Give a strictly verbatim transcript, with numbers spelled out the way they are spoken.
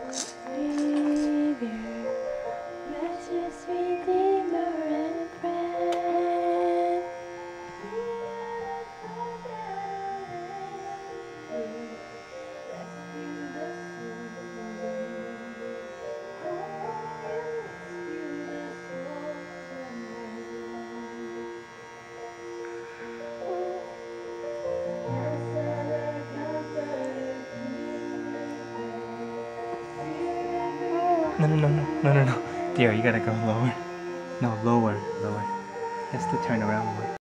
Savior, precious Redeemer and friend. No, no, no, no, no, no, no. Dear, you gotta go lower. No, lower, lower. Just to turn around more.